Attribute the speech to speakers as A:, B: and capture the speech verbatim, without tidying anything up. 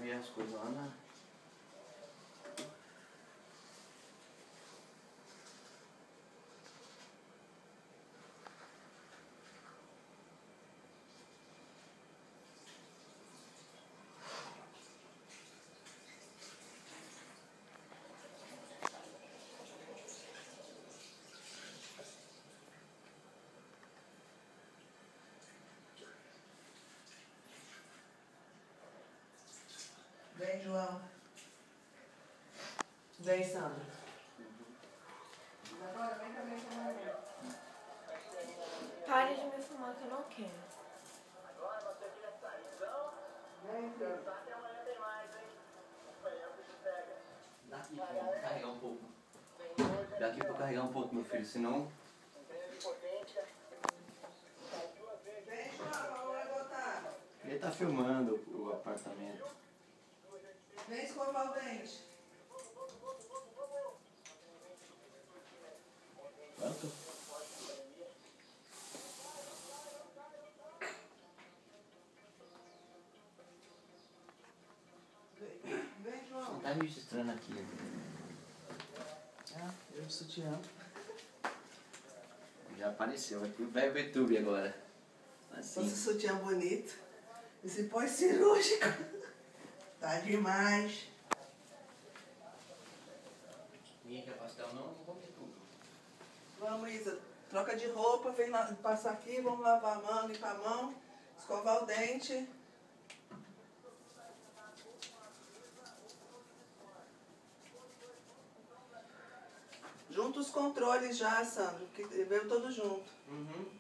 A: ver as coisas lá na...
B: Vem, João. Vem, Sandra. Agora, vem também com a
C: Pare de me filmar que eu não quero.
D: Agora você quer sair, então?
B: Vem, filho.
D: Pensar que amanhã tem mais, hein? Amanhã você pega.
A: Daqui pra carregar um pouco. Daqui pra carregar um pouco, meu filho, senão...
B: Vem, João, vamos lá botar.
A: Ele tá filmando o apartamento.
B: Vem escovar o dente.
A: Quanto?
B: Vem, vem, João.
A: Tá registrando aqui.
B: Ah, eu de sutiã.
A: Já apareceu aqui, vai pro YouTube agora.
B: Esse
A: Assim.
B: sutiã bonito. Esse pós cirúrgico. Tá demais.
A: Ninguém quer pastel não? Vamos ter tudo.
B: Vamos, Isa. Troca de roupa, vem lá, passar aqui, vamos lavar a mão, limpar a mão, escovar o dente. Junta os controles já, Sandro, que veio todo junto.
A: Uhum.